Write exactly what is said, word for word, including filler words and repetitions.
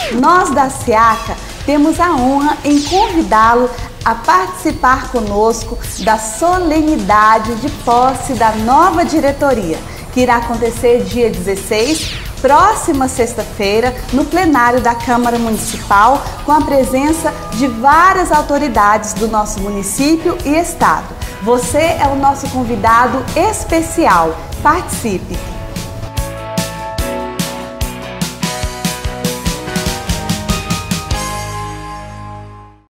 Nós da SEACA temos a honra em convidá-lo a participar conosco da solenidade de posse da nova diretoria, que irá acontecer dia dezesseis, próxima sexta-feira, no plenário da Câmara Municipal, com a presença de várias autoridades do nosso município e estado. Você é o nosso convidado especial. Participe!